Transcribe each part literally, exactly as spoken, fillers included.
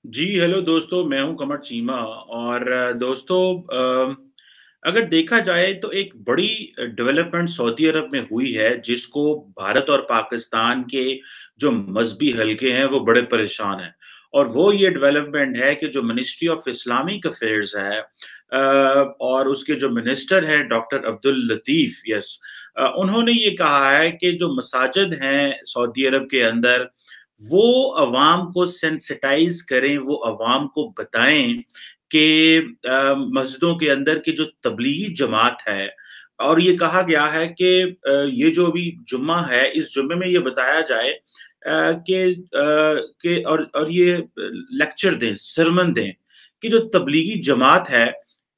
जी, hello दोस्तों, मैं हूँ कमर चीमा और अ, दोस्तों अ, अगर देखा जाए तो एक बड़ी अ, डेवलपमेंट सऊदी अरब में हुई है जिसको भारत और पाकिस्तान के जो मज़हबी हलके हैं वो बड़े परेशान हैं। और वो ये डेवलपमेंट है कि जो मिनिस्ट्री ऑफ इस्लामिक अफ़ेयर्स है अ, और उसके जो मिनिस्टर हैं doctor Abdul Latif yes uh, उन्होंने ये कहा है कि जो मसाजिद हैं सऊदी अरब के अंदर वो अवाम को सेंसिटाइज़ करें, वो अवाम को बताएँ कि अ, मस्जिदों के अंदर की जो तबलीगी जमात है और ये कहा गया है कि अ, ये जो अभी जुम्मा है, इस जुम्मे में ये बताया जाए अ, कि अ, कि और और ये अ, लेक्चर दें, sermon दें कि जो तबलीगी जमात है,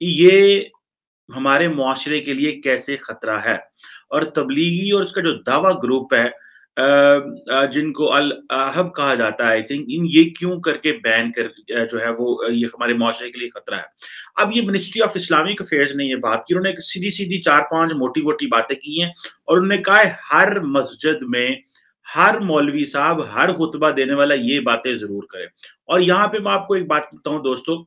ये हमारे मुआशरे के लिए कैसे खतरा है। और तबलीगी और उसका जो दावा ग्रुप है अ अ, जिनको अल अहब कहा जाता है आई थिंक इन ये क्यों करके बैन कर अ, जो है वो अ, ये हमारे मुआशरे के लिए खतरा है। अब ये मिनिस्ट्री ऑफ इस्लामिक अफेयर्स ने ये बात की, उन्होंने सीधी-सीधी चार पाँच मोटी-मोटी बातें की हैं और उन्होंने कहा है हर मस्जिद में, हर मौलवी साहब, हर खुतबा देने वाला ये बातें ज़रूर करे। और यहाँ पे मैं आपको एक बात बताऊँ दोस्तों,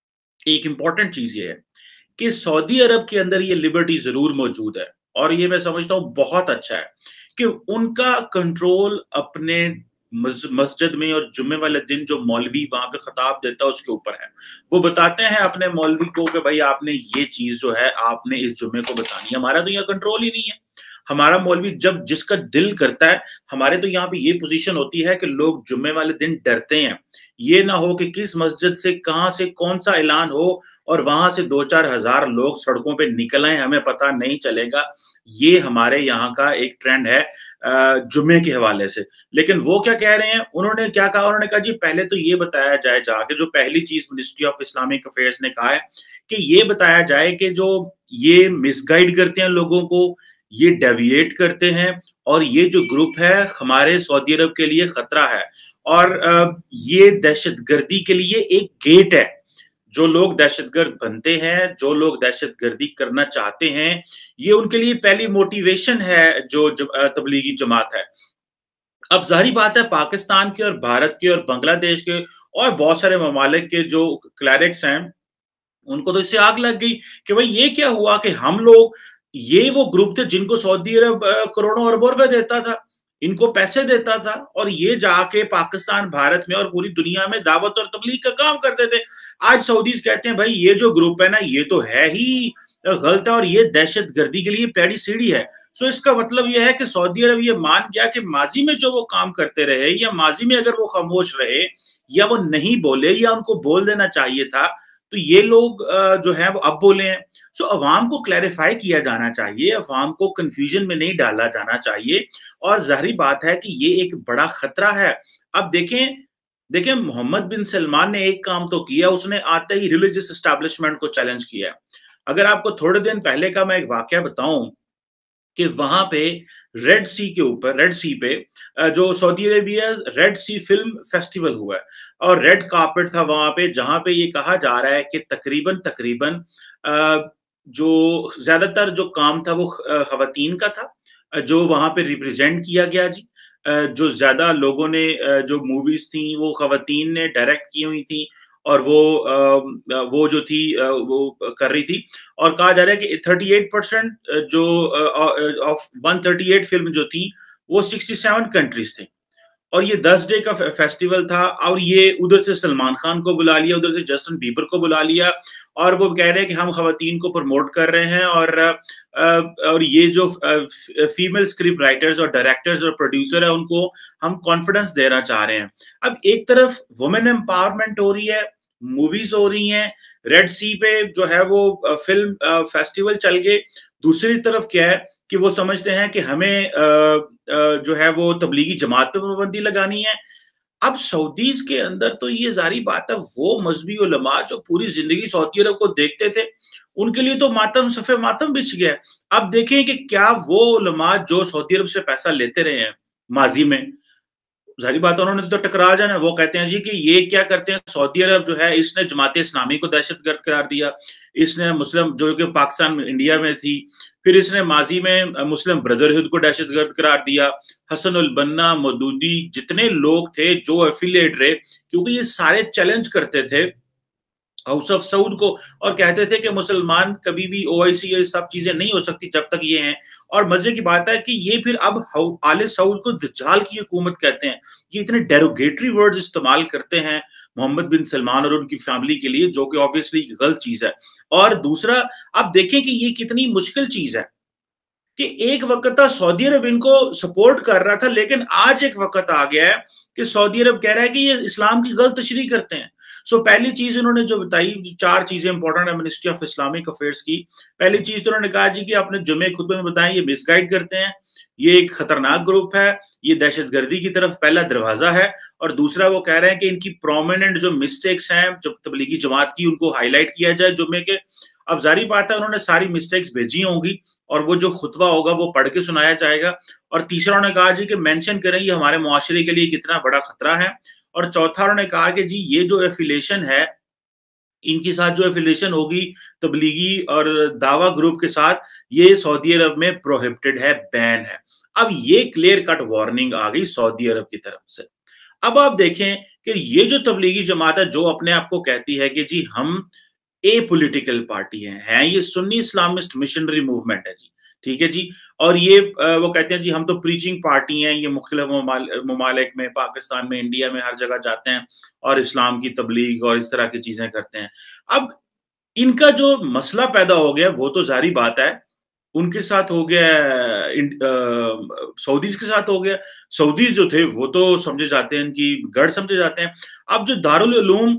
एक इम्पोर्टेंट चीज़ ये है कि सऊदी अरब के अंदर ये लिबर्टी ज़रूर मौजूद है और ये मैं समझता हूँ बहुत अच्छा है कि उनका कंट्रोल अपने मस मस्जिद में और जुम्मे वाले दिन जो मौलवी वहाँ पे खिताब देता है उसके ऊपर है। वो बताते हैं अपने मौलवी को कि भई आपने ये चीज़ जो है आपने इस जुम्मे को बतानी है। हमारा तो यहाँ कंट्रोल ही नहीं है। हमारा मौलवी जब जिसका दिल करता है, हमारे तो यहाँ पे ये पोज़ीशन होती है कि लोग जुम्मे वाले दिन डरते हैं। ये ना हो कि किस मस्जिद से कहाँ से कौन-सा ऐलान हो और वहाँ से दो चार हज़ार लोग सड़कों पे निकल आएँ, हमें पता नहीं चलेगा। ये हमारे यहाँ का एक ट्रेंड है अ, जुम्मे के हवाले से। लेकिन वो क्या कह रहे हैं, उन्होंने क्या कहा, उन्होंने कहा जी पहले तो ये बताया जाए जाके जो पहली चीज़ मिनिस्ट्री ऑफ इस्लामिक अफेयर्स ने कहा है कि ये बताया जाए कि जो ये मिसगाइड करते हैं लोगों को, ये डेविएट करते हैं और ये जो ग्रुप है हमारे सऊदी अरब के लिए खतरा है। और अ, ये दहशतगर्दी के लिए एक गेट है। जो लोग दहशतगर्द बनते हैं, जो लोग दहशतगर्दी करना चाहते हैं, ये उनके लिए पहली मोटिवेशन है जो ज अ, तबलीगी जमात है। अब ज़ाहिर बात है पाकिस्तान के और भारत के और बांग्लादेश के और बहुत सारे ममालिक के जो क्लेरिक्स हैं, उनको तो इससे आग लग गई कि भई ये क्या हुआ कि हम लोग ये वो ग्रुप थे जिनको सऊदी अरब अ, करोड़ों अरबों रुपए देता था, इनको पैसे देता था और ये जाके पाकिस्तान, भारत में और पूरी दुनिया में दावत और तबलीग का काम करते थे। आज सऊदीज़ कहते हैं भई ये जो ग्रुप है ना ये तो है ही अ, गलत है और ये दहशतगर्दी के लिए पैड़ी सीढ़ी है। सो इसका मतलब ये है कि सऊदी अरब ये मान गया कि माज़ी में जो वो काम करते रहे या माज़ी में अगर वो खामोश रहे या वो नहीं बोले या उनको बोल देना चाहिए था, तो ये लोग अ, जो है वो अब बोले हैं। सो अवाम को क्लैरिफ़ाई किया जाना चाहिए, अवाम को कन्फ्यूज़न में नहीं डाला जाना चाहिए और ज़ाहिर बात है कि ये एक बड़ा खतरा है। अब देखें देखें मोहम्मद बिन सलमान ने एक काम तो किया, उसने आते ही रिलिजियस एस्टेब्लिशमेंट को चैलेंज किया। अगर आपको थोड़े दिन पहले का मैं एक वाकया बताऊँ कि वहाँ पे रेड सी के ऊपर रेड सी पे अ, जो Saudi Arabia red sea film festival हुआ है और रेड कार्पेट था वहाँ पे जहाँ पे ये कहा जा रहा है कि तकरीबन तकरीबन अ, जो ज़्यादातर जो काम था वो अ, ख़वातीन का था अ, जो वहाँ पे रिप्रेज़ेंट किया गया जी। अ, जो ज़्यादा लोगों ने अ, जो मूवीज़ थी वो ख़वातीन ने डायरेक्ट की हुई थी और वो अ, वो जो थी अ, वो कर रही थी और कहा जा रहा है कि थर्टी एट परसेंट जो of one thirty eight film जो थी वो सिक्सटी सेवन कंट्रीज थी और ये दस डे का फे फेस्टिवल था और ये उधर से सलमान खान को बुला लिया, उधर से जस्टिन बीबर को बुला लिया और वो कह रहे हैं कि हम ख़वातीन को प्रमोट कर रहे हैं और अ, और ये जो अ, फ फीमेल स्क्रिप्ट राइटर्स और डायरेक्टर्स और प्रोड्यूसर हैं, उनको हम कॉन्फिडेंस देना चाह रहे हैं। अब एक तरफ वुमेन एम्पावरमेंट हो रही है, मूवीज़ हो रही हैं, रेड सी पे जो है वो अ, फ़िल्म अ, फेस्टिवल चल गए। दूसरी तरफ क्या है कि वो समझते हैं कि हमें अ अ, जो है वो तबलीगी जमात पे पाबंदी लगानी है। अब सऊदीज़ के अंदर तो ये ज़ाहिर बात है वो मज़हबी उलमा जो पूरी ज़िंदगी सऊदी अरब को देखते थे, उनके लिए तो मातम सफ़े मातम बिछ गया है। अब देखें कि क्या वो उलमा जो सऊदी अरब से पैसा लेते रहे हैं माज़ी में, ज़ाहिर बात है उन्होंने तो टकरा जाना। वो कहते हैं जी कि ये क्या करते हैं, सऊदी अरब जो है इसने जमात इस्लामी को दहशतगर्द करार दिया, इसने मुस्लिम जो कि पाकिस्तान में इंडिया में थी, फिर इसने माजी में मुस्लिम ब्रदरहुड को दहशतगर्द करार दिया। हसनुल बन्ना, मौदूदी, जितने लोग थे जो एफिलिएट रहे, क्योंकि ये सारे चैलेंज करते थे हाउस ऑफ सऊद को, और कहते थे कि मुसलमान कभी भी ओआईसी ये सब चीजें नहीं हो सकती जब तक ये हैं। और मजे की बात है कि ये फिर अब आले सऊद को दज्जाल की हुकूमत कहते हैं। ये इतने डेरोगेटरी वर्ड्स इस्तेमाल करते हैं मोहम्मद बिन सलमान और उनकी फैमिली के लिए, जो कि ऑब्वियसली गलत चीज है। और दूसरा, आप देखें कि ये कितनी मुश्किल चीज है कि एक वक्त था सऊदी अरब इनको सपोर्ट कर रहा था, लेकिन आज एक वक्त आ गया है कि सऊदी अरब कह रहा है कि ये इस्लाम की गलत तशरीह करते हैं। सो पहली चीज उन्होंने जो बताई, चार चीजें इंपॉर्टेंट है मिनिस्ट्री ऑफ इस्लामिक अफेयर्स की। पहली चीज तो उन्होंने कहा जी कि अपने जुमे खुतबे में बताएं ये मिसगाइड करते हैं, ये एक खतरनाक ग्रुप है, ये दहशतगर्दी की तरफ पहला दरवाजा है। और दूसरा वो कह रहे हैं कि इनकी प्रोमिनेंट जो मिस्टेक्स हैं जो तबलीगी जमात की, उनको हाईलाइट किया जाए जुमे के। अब जारी बात है उन्होंने सारी मिस्टेक्स भेजी होंगी और वो जो खुतबा होगा वो पढ़ के सुनाया जाएगा। और तीसरा उन्होंने कहा जी कि मेंशन करें ये हमारे मुआशरे के लिए कितना बड़ा खतरा है। और चौथा उन्होंने कहा कि जी ये जो एफिलिएशन है, इनके साथ जो एफिलिएशन होगी तबलीगी और दावा ग्रुप के साथ, ये सऊदी अरब में प्रोहिबिटेड है, बैन है। अब ये क्लियर कट वार्निंग आ गई सऊदी अरब की तरफ से। अब आप देखें कि ये जो तबलीगी जमात है जो अपने आप को कहती है कि जी हम ए पॉलिटिकल पार्टी है, हैं ये सुन्नी इस्लामिस्ट मिशनरी मूवमेंट है जी, ठीक है जी। और ये वो कहते हैं जी हम तो प्रीचिंग पार्टी हैं, ये मुख्तलिफ ममालिक में, पाकिस्तान में, इंडिया में, हर जगह जाते हैं और इस्लाम की तबलीग और इस तरह की चीजें करते हैं। अब इनका जो मसला पैदा हो गया वो तो जारी बात है उनके साथ हो गया, सऊदीज के साथ हो गया। सऊदीज जो थे वो तो समझे जाते हैं, इनकी गढ़ समझे जाते हैं। अब जो दारुल उलूम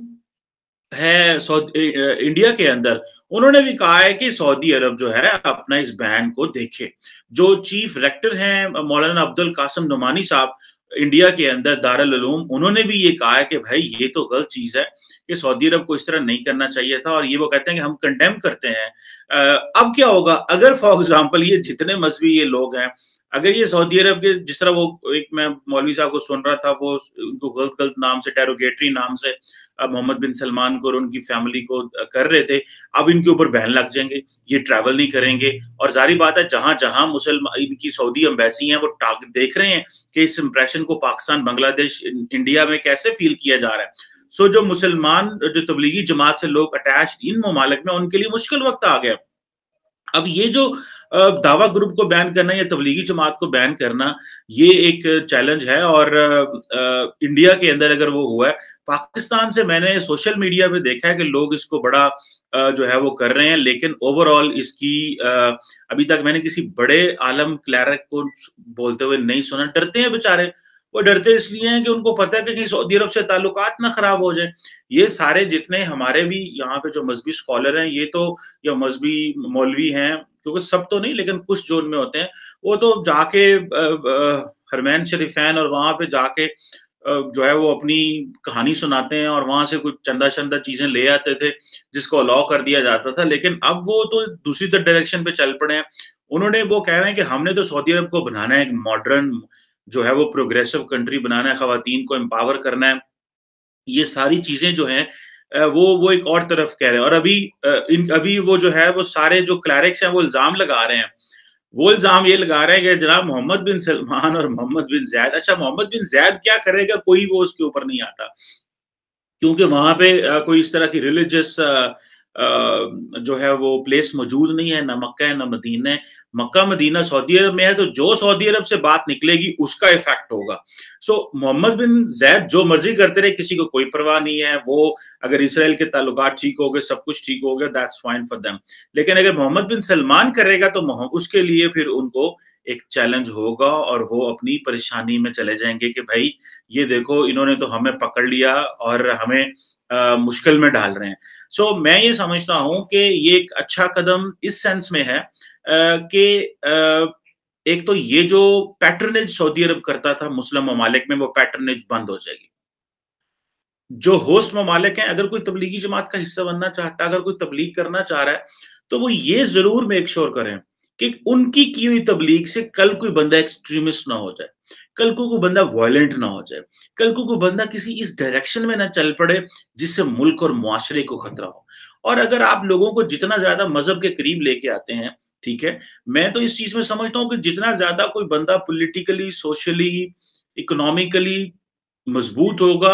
है इंडिया के अंदर, उन्होंने भी कहा है कि सऊदी अरब जो है अपना इस बैन को देखे। जो चीफ रेक्टर हैं मौलाना अब्दुल कासिम नुमानी साहब इंडिया के अंदर दारुल उलूम, उन्होंने भी ये कहा है कि भाई ये तो गलत चीज है कि सऊदी अरब को इस तरह नहीं करना चाहिए था। और ये वो कहते हैं कि हम कंडेम करते हैं। अब क्या होगा अगर फॉर एग्जाम्पल ये जितने मजहबी ये लोग हैं, अगर ये सऊदी अरब के, जिस तरह वो एक मैं मौलवी साहब को सुन रहा था, वो उनको गलत गलत नाम से, डेरोगेटरी नाम से मोहम्मद बिन सलमान को और उनकी फैमिली को कर रहे थे, अब इनके ऊपर बैन लग जाएंगे, ये ट्रैवल नहीं करेंगे। और जारी बात है जहां जहां मुसलमान इनकी सऊदी एम्बेसी है वो टारगेट देख रहे हैं कि इस इंप्रेशन को पाकिस्तान, बांग्लादेश, इंडिया में कैसे फील किया जा रहा है। सो जो मुसलमान जो तबलीगी जमात से लोग अटैच इन ममालिक में, उनके लिए मुश्किल वक्त आ गया। अब ये जो दावा ग्रुप को बैन करना या तबलीगी जमात को बैन करना, ये एक चैलेंज है। और इंडिया के अंदर अगर वो हुआ है, पाकिस्तान से मैंने सोशल मीडिया पे देखा है कि लोग इसको बड़ा जो है वो कर रहे हैं, लेकिन ओवरऑल इसकी अभी तक मैंने किसी बड़े आलम क्लैरिक को बोलते हुए नहीं सुना। डरते हैं बेचारे, वो डरते इसलिए हैं कि उनको पता है कि कहीं सऊदी अरब से ताल्लुकात ना खराब हो जाए। ये सारे जितने हमारे भी यहाँ पे जो मजहबी स्कॉलर हैं, ये तो या मजहबी मौलवी हैं, क्योंकि सब तो नहीं लेकिन कुछ जो उनमें होते हैं, वो तो जाके हरमैन शरीफैन और वहां पे जाके जो है वो अपनी कहानी सुनाते हैं और वहां से कुछ चंदा चंदा चीजें ले आते थे जिसको अलाउ कर दिया जाता था। लेकिन अब वो तो दूसरी तरफ डायरेक्शन पे चल पड़े हैं। उन्होंने वो कह रहे हैं कि हमने तो सऊदी अरब को बनाना है एक मॉडर्न जो है वो प्रोग्रेसिव कंट्री बनाना है, खवातीन को एम्पावर करना है। ये सारी चीजें जो हैं वो वो एक और तरफ कह रहे हैं। और अभी इन अभी वो जो है वो सारे जो क्लैरिक्स हैं वो इल्जाम लगा रहे हैं, वो इल्जाम ये लगा रहे हैं कि जनाब मोहम्मद बिन सलमान और मोहम्मद बिन ज़ैद, अच्छा मोहम्मद बिन ज़ैद क्या करेगा, कोई वो उसके ऊपर नहीं आता, क्योंकि वहां पे कोई इस तरह की रिलीजियस जो है वो प्लेस मौजूद नहीं है, ना मक्का है ना मदीना है। मक्का मदीना सऊदी अरब में है, तो जो सऊदी अरब से बात निकलेगी उसका इफेक्ट होगा। सो मोहम्मद बिन ज़ैद जो मर्जी करते रहे, किसी को कोई परवाह नहीं है। वो अगर इसराइल के ताल्लुकात ठीक हो गए, सब कुछ ठीक हो गया, दैट्स फाइन फॉर देम। लेकिन अगर मोहम्मद बिन सलमान करेगा तो उसके लिए फिर उनको एक चैलेंज होगा और वो अपनी परेशानी में चले जाएंगे कि भाई ये देखो इन्होंने तो हमें पकड़ लिया और हमें आ, मुश्किल में डाल रहे हैं। सो so, मैं ये समझता हूं कि ये एक अच्छा कदम इस सेंस में है कि एक तो ये जो पैटर्नेज सऊदी अरब करता था मुस्लिम ममालिक में, वो पैटर्नेज बंद हो जाएगी। जो होस्ट ममालिक हैं, अगर कोई तबलीगी जमात का हिस्सा बनना चाहता है, अगर कोई तबलीग करना चाह रहा है, तो वो ये जरूर मेक श्योर करें کہ उनकी की हुई तबलीग से कल कोई बंदा एक्सट्रीमिस्ट ना हो जाए, कल को कोई बंदा वायलेंट ना हो जाए, कल को कोई बंदा किसी इस डायरेक्शन में ना चल पड़े जिससे मुल्क और मुआशरे को खतरा हो। और अगर आप लोगों को जितना ज़्यादा मज़हब के करीब लेके आते हैं, ठीक है, मैं तो इस चीज़ में समझता हूँ कि जितना ज़्यादा कोई बंदा पॉलिटिकली, सोशली, इकोनॉमिकली मज़बूत होगा,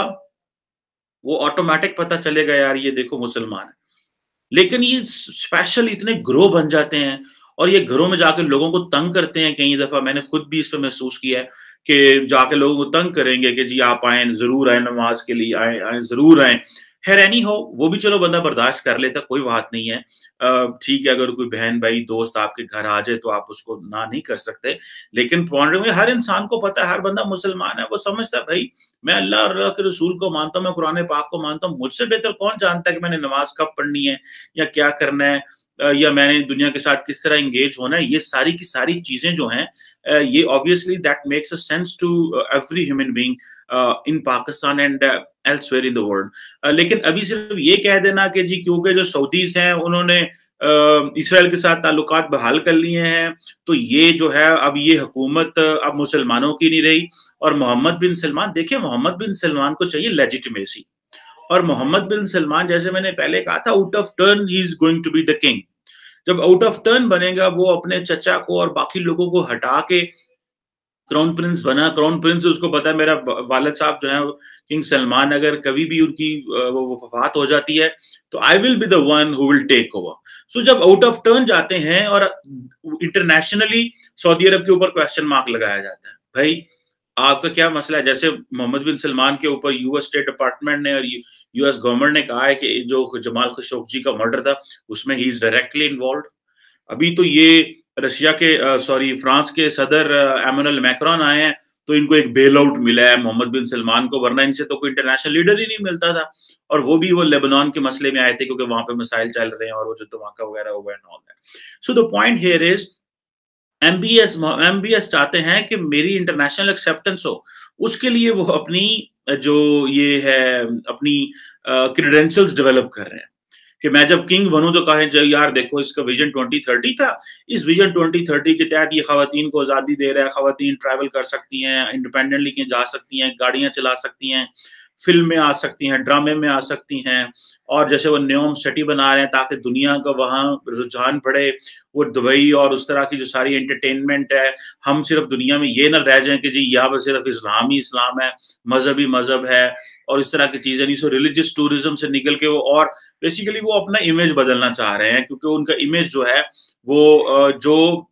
वो ऑटोमैटिक पता चलेगा यार ये देखो मुसलमान है। लेकिन ये स्पेशल इतने ग्रोह बन जाते हैं और ये घरों में जाके लोगों को तंग करते हैं। कई दफ़ा मैंने खुद भी इस पे महसूस किया है कि जाके लोगों को तंग करेंगे कि जी आप आएँ, ज़रूर आएँ नमाज़ के लिए आएँ आएँ, ज़रूर आएँ। खैर एनी हो, वो भी चलो बंदा बर्दाश्त कर लेता, कोई बात नहीं है। अ, ठीक है, अगर कोई बहन-भाई, दोस्त आपके घर आ जाए तो आप उसको ना नहीं कर सकते। लेकिन पॉइंट में हर इंसान को पता है, हर बंदा मुसलमान है, वो समझता है भई मैं अल्लाह और अल्लाह के रसूल को मानता हूँ, मैं कुरान पाक को मानता हूँ, मुझसे बेहतर कौन जानता है कि मैंने नमाज़ कब पढ़नी है या क्या करना है, अ, या मैंने दुनिया के साथ किस तरह एंगेज होना है। ये सारी की सारी चीज़ें जो हैं, अ, ये obviously that makes a sense to every human being uh, in Pakistan and elsewhere in the world. अ, लेकिन अभी सिर्फ ये कह देना कि जी क्योंकि जो सऊदीज़ हैं उन्होंने अ, इसराइल के साथ ताल्लुकात बहाल कर लिए हैं, तो ये जो है अब ये हुकूमत अब मुसलमानों की नहीं रही। और मोहम्मद बिन सलमान, देखिए मोहम्मद बिन सलमान को चाहिए लेजिटिमेसी, और मोहम्मद बिन सलमान जैसे मैंने पहले कहा था, out of turn he is going to be the king. जब आउट ऑफ टर्न बनेगा, वो अपने चचा को और बाकी लोगों को हटा के क्राउन प्रिंस बना। क्राउन प्रिंस उसको पता है मेरा ब वालिद साहब जो है किंग सलमान, अगर कभी भी उनकी अ, वो वफ़ात हो जाती है, तो I will be the one who will take over. So जब आउट ऑफ टर्न जाते हैं और इंटरनेशनली सऊदी अरब के ऊपर क्वेश्चन मार्क लगाया जाता है, भाई आपका क्या मसला है? जैसे मोहम्मद बिन सलमान के ऊपर यूएस स्टेट डिपार्टमेंट ने और यू यूएस गवर्नमेंट ने कहा है कि जो जमाल खशोगी का मर्डर था, उसमें ही इज़ डायरेक्टली इन्वॉल्व्ड। अभी तो ये रशिया के अ, सॉरी फ्रांस के सदर एमेनुअल मैक्रोन आए हैं, तो इनको एक बेल आउट मिला है मोहम्मद बिन सलमान को, वरना इनसे तो कोई इंटरनेशनल लीडर ही नहीं मिलता था। और वो भी वो लेबनान के मसले में आए थे क्योंकि वहां पे मिसाइल चल रहे हैं और वो जो धमाका वगैरह हुआ है and all that. So the point here is MBS MBS चाहते हैं कि मेरी इंटरनेशनल एक्सेप्टेंस हो, उसके लिए वो अपनी अ, जो ये है अपनी क्रेडेंशियल्स डेवलप कर रहे हैं कि मैं जब किंग बनूं तो कहें जो यार देखो इसका विजन ट्वेंटी थर्टी था, इस विजन ट्वेंटी थर्टी के तहत ये खवातीन को आज़ादी दे रहा है, खवातीन ट्रैवल कर सकती हैं, इंडिपेंडेंटली कहीं जा सकती हैं, गाड़ियां चला सकती हैं, फिल्म में आ सकती हैं, ड्रामे में आ सकती हैं। और जैसे वो न्योम सिटी बना रहे हैं ताकि दुनिया का वहाँ रुझान बढ़े, वो दुबई और उस तरह की जो सारी एंटरटेनमेंट है, हम सिर्फ दुनिया में ये ना रह जाएं कि जी यहाँ पर सिर्फ इस्लाम ही इस्लाम है, मजहब ही मजहब है और इस तरह की चीजें नहीं। सो रिलीजियस टूरिज्म से निकल के वो और बेसिकली वो अपना इमेज बदलना चाह रहे हैं, क्योंकि उनका इमेज जो है वो अ, जो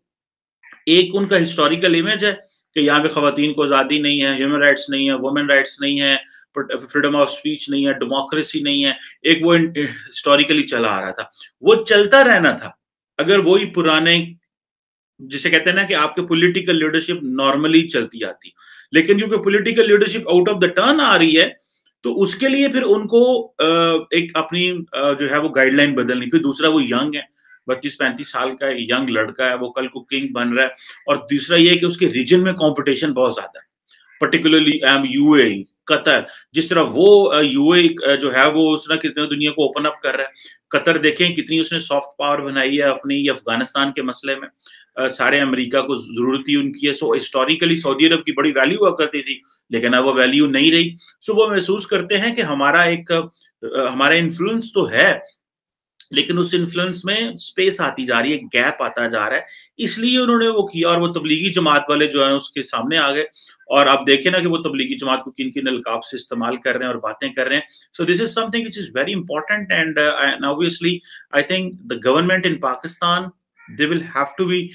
एक उनका हिस्टोरिकल इमेज है कि यहाँ पे खवातीन को आज़ादी नहीं है, ह्यूमन राइट्स नहीं है, वुमेन राइट्स नहीं है, फ्रीडम ऑफ स्पीच नहीं है, डेमोक्रेसी नहीं है। एक वो हिस्टोरिकली चला आ रहा था, वो चलता रहना था अगर वही पुराने, जिसे कहते हैं ना कि आपके पॉलिटिकल लीडरशिप नॉर्मली चलती आती। लेकिन क्योंकि political leadership out of the turn आ रही है, तो उसके लिए फिर उनको एक अपनी जो है वो गाइडलाइन बदलनी। फिर दूसरा वो यंग है, बत्तीस पैंतीस साल का एक यंग लड़का है, वो कल को किंग बन रहा है। और तीसरा ये है कि उसके रीजन में कंपटीशन बहुत ज्यादा है, पर्टिकुलरली यूएई, कतर। जिस तरह वो यूएई जो है वो उसने कितने दुनिया को ओपन अप कर रहा है। कतर देखें कितनी उसने सॉफ्ट पावर बनाई है अपनी अफगानिस्तान के मसले में, Uh, सारे अमेरिका को जरूरत ही उनकी है। सो हिस्टोरिकली सऊदी अरब की बड़ी वैल्यू हुआ करती थी, लेकिन अब वो वैल्यू नहीं रही। सो वो महसूस करते हैं कि हमारा एक uh, हमारा इन्फ्लुएंस तो है, लेकिन उस इन्फ्लुएंस में स्पेस आती जा रही है, गैप आता जा रहा है, इसलिए उन्होंने वो किया। और वो तबलीगी जमात वाले जो है उसके सामने आ गए, और आप देखें ना कि वो तबलीगी जमात को किन किन अलकाब से इस्तेमाल कर रहे हैं और बातें कर रहे हैं। So this is something which is very important and and obviously I think the government in Pakistan they will have to be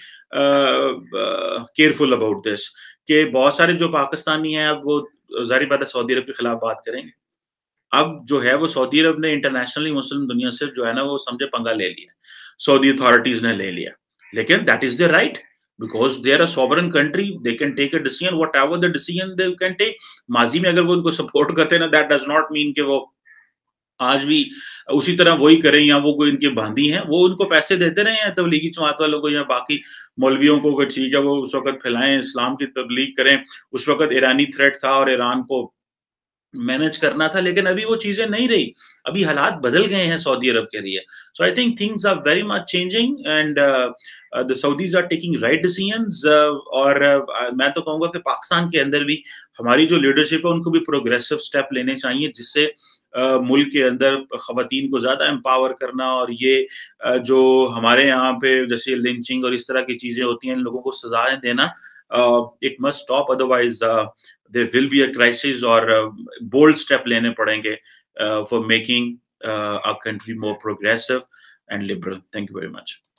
careful about this, कि बहुत सारे जो पाकिस्तानी हैं अब वो ज़ाहिर बात है सऊदी अरब के खिलाफ बात करेंगे। अब जो है वो सऊदी अरब ने इंटरनेशनली मुस्लिम दुनिया से जो है ना वो समझे पंगा ले लिया, सऊदी अथॉरिटीज ने ले लिया। लेकिन that is the right, because they are a sovereign country, they can take a decision whatever the decision they can take. माजी में अगर वो उनको सपोर्ट करते हैं ना, दैट डज नॉट मीन कि वो आज भी उसी तरह वही करें, या वो कोई इनके बांदी हैं, वो उनको पैसे देते रहे हैं तबलीगी जमात वालों को या बाकी मौलवियों को, ठीक है वो उस वक्त फैलाएं, इस्लाम की तबलीग करें। उस वक्त ईरानी थ्रेट था और ईरान को मैनेज करना था, लेकिन अभी वो चीज़ें नहीं रही। अभी हालात बदल गए हैं सऊदी अरब के लिए। So I think things are very much changing and uh, the Saudis are taking right decisions और अ, मैं तो कहूँगा कि पाकिस्तान के अंदर भी हमारी जो लीडरशिप है उनको भी प्रोग्रेसिव स्टेप लेने चाहिए, जिससे अ, मुल्क के अंदर ख़वातीन को ज़्यादा एम्पावर करना और ये अ, जो हमारे यहाँ पे जैसे लिंचिंग और इस तरह की चीज़ें होती हैं, इन लोगों को सज़ाएँ देना uh, it must stop, otherwise uh, there will be a crisis or uh, bold step लेने पड़ेंगे uh, for making uh, our country more progressive and liberal. Thank you very much.